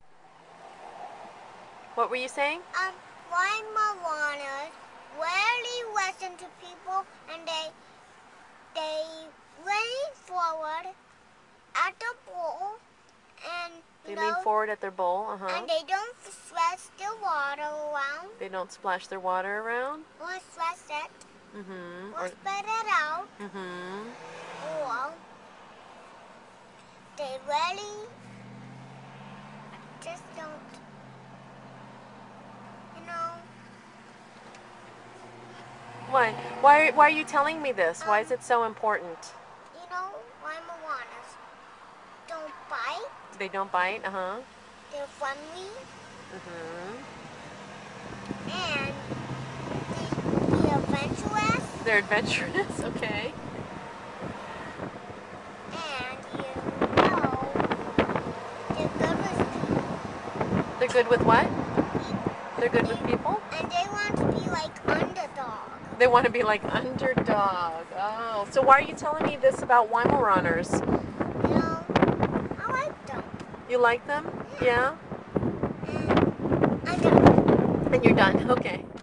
What were you saying? Weimaraners rarely listen to people, and they lean forward at the bowl, and They lean forward at their bowl, and they don't splash the water around. They don't splash their water around? Or splash it. Or spread it out. Or they really just don't, you know. Why? Why are you telling me this? Why is it so important? You know, Weimaraners don't bite. They don't bite, They're friendly. And they're adventurous. They're adventurous, okay. And they're good with people. They're good with what? People. They're good with people? And they want to be like underdog. They want to be like underdog. Oh, so why are you telling me this about Weimaraners? You know, I like them. You like them? Yeah? And I'm done. And you're done. Okay.